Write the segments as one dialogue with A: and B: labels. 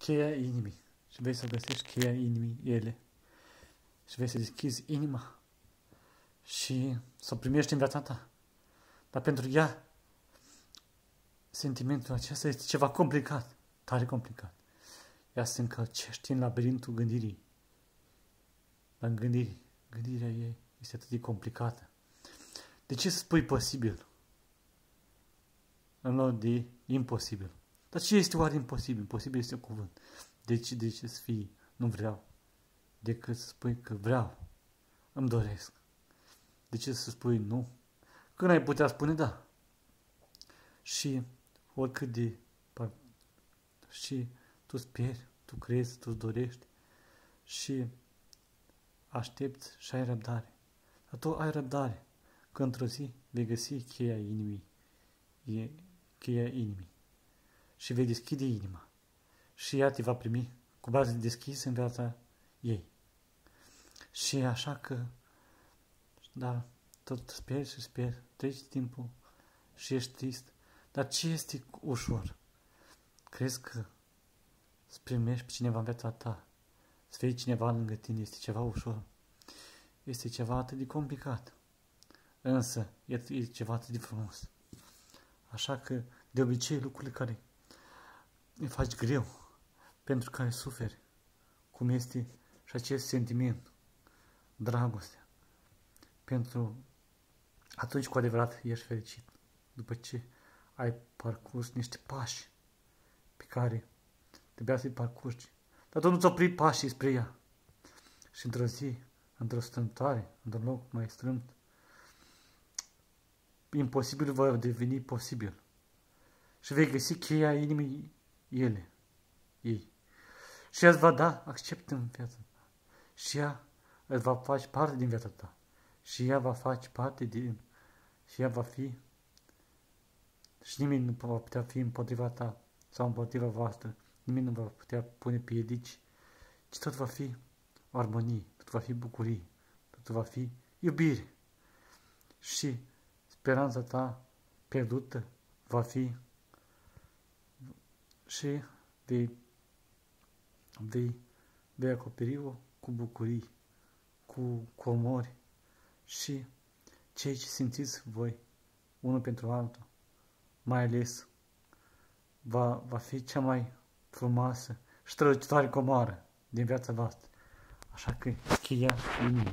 A: cheia inimii și vei să găsești cheia inimii ele și vei să deschizi inima și să o primești în viața ta. Dar pentru ea, sentimentul acesta este ceva complicat, tare complicat. Ea se încălcește în labirintul gândirii. Dar gândirea ei este atât de complicată. De ce să spui posibil în loc de imposibil? Dar ce este oare imposibil? Posibil este un cuvânt. De ce să fii nu vreau? Decât să spui că vreau, îmi doresc. De ce să spui nu? Când ai putea spune da? Și oricât de... Și tu speri, tu crezi, tu dorești și aștepți și ai răbdare. Dar tu ai răbdare că într-o zi vei găsi cheia inimii. Cheia inimii. Și vei deschide inima. Și ea te va primi cu brațe deschise în viața ei. Și așa că, da, tot speri și speri, treci timpul și ești trist. Dar ce este ușor? Crezi că să primești pe cineva în viața ta, să fii cineva lângă tine, este ceva ușor? Este ceva atât de complicat. Însă, e ceva atât de frumos. Așa că, de obicei, lucrurile care îi faci greu, pentru care suferi, cum este și acest sentiment, dragostea, pentru atunci cu adevărat ești fericit, după ce ai parcurs niște pași pe care trebuia să-i parcurgi, dar tu nu-ți opri pașii spre ea. Și într-o zi, într-o strâmtoare, într-un loc mai strâmt, imposibil va deveni posibil. Și vei găsi cheia inimii ei. Și ea îți va da accept în viața ta. Și ea îți va face parte din viața ta. Și ea va face parte din... Și ea va fi... Și nimeni nu va putea fi împotriva ta sau împotriva voastră. Nimeni nu va putea pune piedici. Ci tot va fi armonie, tot va fi bucurie, tot va fi iubire. Și speranța ta pierdută va fi și vei acoperi-o cu bucurii, cu comori și ceea ce simțiți voi, unul pentru altul, mai ales va fi cea mai frumoasă și strălucitoare comoară din viața voastră. Așa că cheia inimii.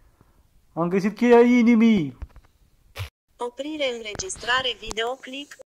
A: Am găsit cheia inimii!
B: Oprire înregistrare videoclip.